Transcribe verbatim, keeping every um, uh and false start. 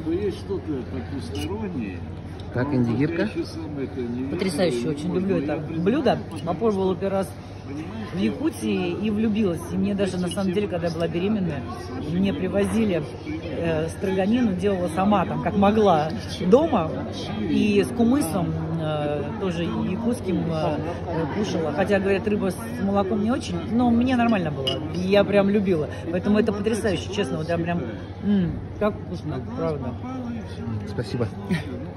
то есть что-то потустороннее. Так, индигирка. Потрясающе, очень люблю это блюдо. Попробовала первый раз в Якутии и влюбилась. И мне даже, на самом деле, когда я была беременная, мне привозили э, строганину, делала сама, там, как могла, дома. И с кумысом, э, тоже якутским, э, кушала. Хотя, говорят, рыба с молоком не очень, но мне нормально было. И я прям любила. Поэтому это потрясающе, честно. Вот я прям, м-м, как вкусно, правда. Спасибо.